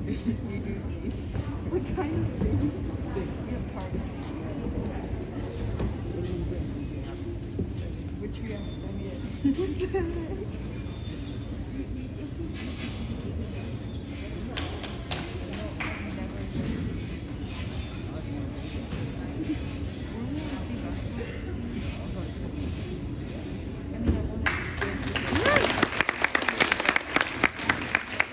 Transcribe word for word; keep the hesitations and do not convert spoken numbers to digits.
You do these. What kind of things? Your parts. Which we haven't done yet.